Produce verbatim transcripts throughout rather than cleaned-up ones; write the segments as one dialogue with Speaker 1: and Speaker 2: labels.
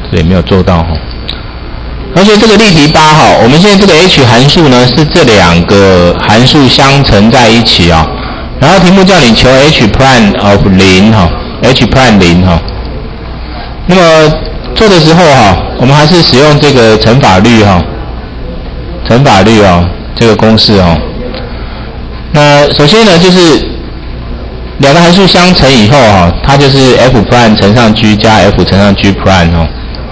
Speaker 1: 这里没有做到哈。而且这个例题八哈，我们现在这个 h 函数呢是这两个函数相乘在一起啊，然后题目叫你求 h prime of 零哈 ，h prime 零哈。那么做的时候哈，我们还是使用这个乘法律哈，乘法律啊这个公式哦。那首先呢就是两个函数相乘以后哈，它就是 f prime 乘上 g 加 f 乘上 g prime 哦。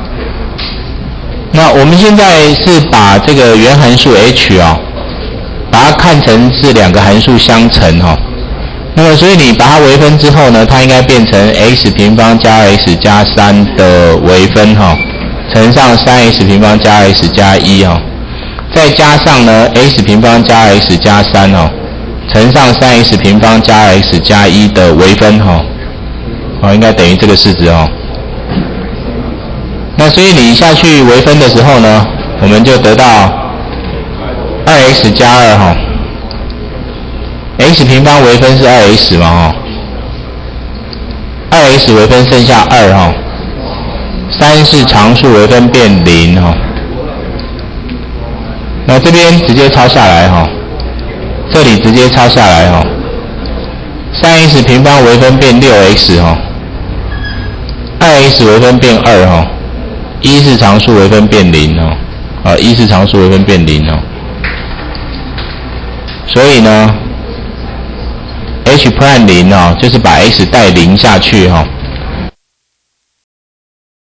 Speaker 1: 那我们现在是把这个原函数 h 啊、哦，把它看成是两个函数相乘哈、哦。那么所以你把它微分之后呢，它应该变成 x 平方加 x 加三的微分哈、哦，乘上 三 x 平方加 x 加一哈、哦，再加上呢 x 平方加 x 加三哈、哦，乘上 三 x 平方加 x 加一的微分哈、哦，哦应该等于这个式子哦。那所以你下去微分的时候呢，我们就得到 二 x 加二哈 ，x 平方微分是 二 x 嘛哈 ，二 x 微分剩下二哈，三是常数微分变零哈，那这边直接抄下来哈，这里直接抄下来哈， 三 x 平方微分变 六 x 哈， 二 x 微分变二哈。一是常数微分变零哦，啊，一是常数微分变零哦，所以呢 ，h prime 零哦，就是把 x 带零下去哈、哦，